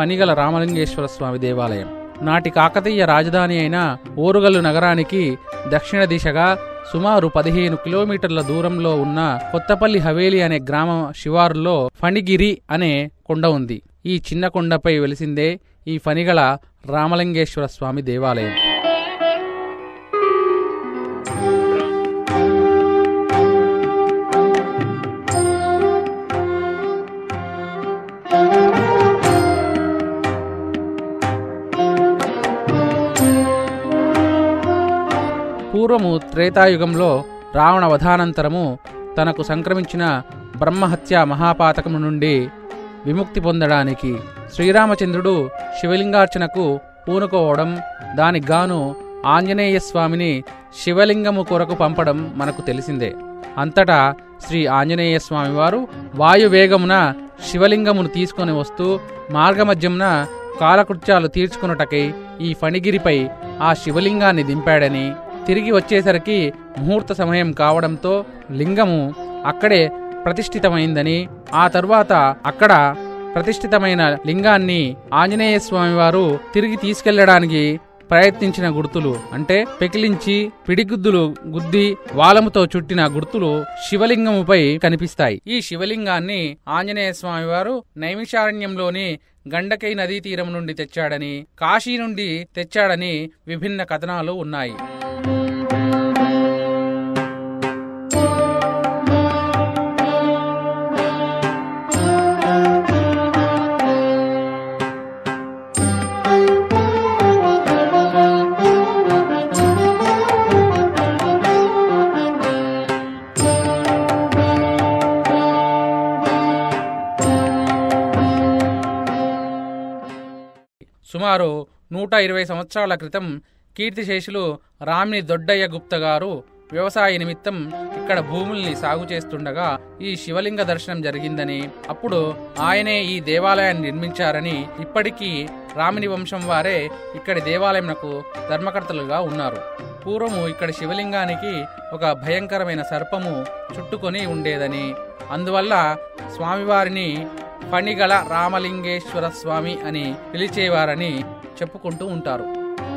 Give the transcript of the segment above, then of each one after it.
ఫణిగల రామలింగేశ్వర స్వామి దేవాలయం. నాటి కాకతీయ రాజధాని అయిన ఓరుగల్లు నగరానికి దక్షిణ దిశగా సుమారు 15 కిలోమీటర్ల దూరంలో ఉన్న కొత్తపల్లి హవేలి అనే గ్రామ శివారులో ఫణిగిరి అనే కొండ ఉంది. ఈ చిన్న కొండపై వెలిసిందే ఈ ఫణిగల రామలింగేశ్వర స్వామి దేవాలయం. పూర్వము త్రేతాయుగంలో రావణ వధానంతరము తనకు సంక్రమించిన బ్రహ్మహత్య మహాపాతకము నుండి విముక్తి పొందడానికి శ్రీరామచంద్రుడు శివలింగార్చనకు పూనుకోవడం, దానికి గాను ఆంజనేయ స్వామిని శివలింగము కొరకు పంపడం మనకు తెలిసిందే. అంతటా శ్రీ ఆంజనేయ స్వామివారు వాయువేగమున శివలింగమును తీసుకొని వస్తూ మార్గమధ్యమున కాలకృత్యాలు తీర్చుకున్నటకై ఈ ఫణిగిరిపై ఆ శివలింగాన్ని దింపాడని, తిరిగి వచ్చేసరికి ముహూర్త సమయం కావడంతో లింగము అక్కడే ప్రతిష్ఠితమైందని, ఆ తరువాత అక్కడ ప్రతిష్ఠితమైన లింగాన్ని ఆంజనేయ స్వామివారు తిరిగి తీసుకెళ్లడానికి ప్రయత్నించిన గుర్తులు, అంటే పెకిలించి పిడిగుద్దులు గుద్ది వాలముతో చుట్టిన గుర్తులు శివలింగముపై కనిపిస్తాయి. ఈ శివలింగాన్ని ఆంజనేయ స్వామివారు నైమిషారణ్యంలోని గండకై నదీ తీరం నుండి తెచ్చాడని, కాశీ నుండి తెచ్చాడని విభిన్న కథనాలు ఉన్నాయి. సుమారు 120 సంవత్సరాల క్రితం కీర్తిశేషులు రామిని దొడ్డయ్య గుప్త గారు వ్యవసాయ నిమిత్తం ఇక్కడ భూముల్ని సాగు చేస్తుండగా ఈ శివలింగ దర్శనం జరిగిందని, అప్పుడు ఆయనే ఈ దేవాలయాన్ని నిర్మించారని, ఇప్పటికీ రామిని వంశం వారే ఇక్కడి దేవాలయంకు ధర్మకర్తలుగా ఉన్నారు. పూర్వము ఇక్కడ శివలింగానికి ఒక భయంకరమైన సర్పము చుట్టుకొని ఉండేదని, అందువల్ల స్వామివారిని ఫణిగల రామలింగేశ్వర స్వామి అని పిలిచేవారని చెప్పుకుంటూ ఉంటారు.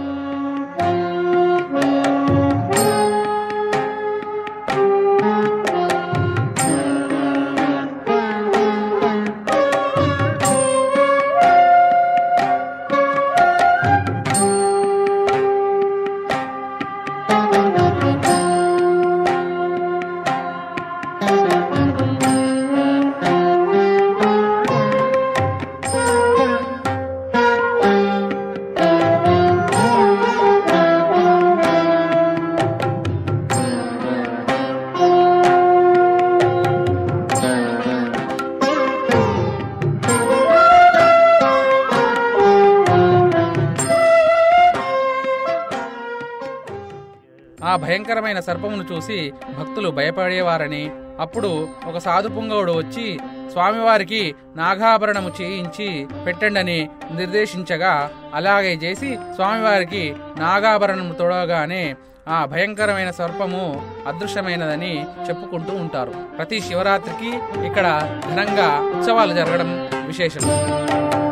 ఆ భయంకరమైన సర్పమును చూసి భక్తులు భయపడేవారని, అప్పుడు ఒక సాధు పుంగవుడు వచ్చి స్వామివారికి నాగాభరణము చేయించి పెట్టండని నిర్దేశించగా, అలాగే చేసి స్వామివారికి నాగాభరణము తొడగానే ఆ భయంకరమైన సర్పము అదృశ్యమైనదని చెప్పుకుంటూ ఉంటారు. ప్రతి శివరాత్రికి ఇక్కడ ఘనంగా ఉత్సవాలు జరగడం విశేషం.